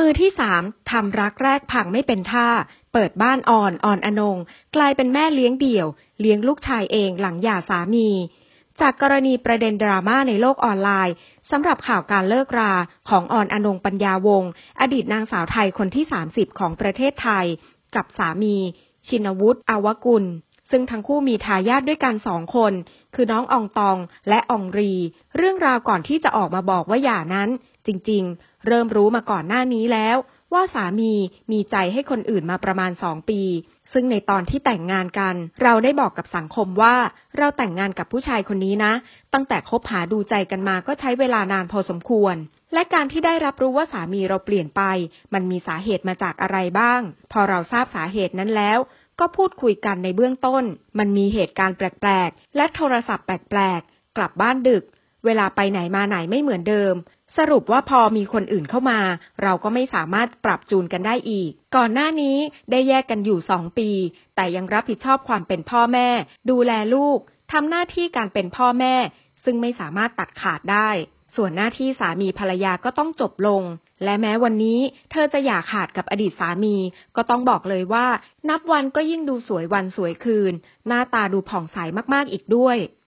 มือที่3ทำรักแรกพังไม่เป็นท่าเปิดบ้านอ่อนอนงกลายเป็นแม่เลี้ยงเดี่ยวเลี้ยงลูกชายเองหลังหย่าสามีจากกรณีประเด็นดราม่าในโลกออนไลน์สำหรับข่าวการเลิกราของอนงปัญญาวงศ์อดีตนางสาวไทยคนที่30ของประเทศไทยกับสามีชินวุฒิอวกุลซึ่งทั้งคู่มีทายาทด้วยกัน2 คนคือน้องอองตองและอองรีเรื่องราวก่อนที่จะออกมาบอกว่าหย่านั้นจริงๆเริ่มรู้มาก่อนหน้านี้แล้วว่าสามีใจให้คนอื่นมาประมาณ2 ปีซึ่งในตอนที่แต่งงานกันเราได้บอกกับสังคมว่าเราแต่งงานกับผู้ชายคนนี้นะตั้งแต่คบหาดูใจกันมาก็ใช้เวลานานพอสมควรและการที่ได้รับรู้ว่าสามีเราเปลี่ยนไปมันมีสาเหตุมาจากอะไรบ้างพอเราทราบสาเหตุนั้นแล้วก็พูดคุยกันในเบื้องต้นมันมีเหตุการณ์แปลกๆและโทรศัพท์แปลกๆกลับบ้านดึกเวลาไปไหนมาไหนไม่เหมือนเดิมสรุปว่าพอมีคนอื่นเข้ามาเราก็ไม่สามารถปรับจูนกันได้อีกก่อนหน้านี้ได้แยกกันอยู่2 ปีแต่ยังรับผิดชอบความเป็นพ่อแม่ดูแลลูกทำหน้าที่การเป็นพ่อแม่ซึ่งไม่สามารถตัดขาดได้ส่วนหน้าที่สามีภรรยาก็ต้องจบลงและแม้วันนี้เธอจะอย่าขาดกับอดีตสามีก็ต้องบอกเลยว่านับวันก็ยิ่งดูสวยวันสวยคืนหน้าตาดูผ่องใสมากๆอีกด้วย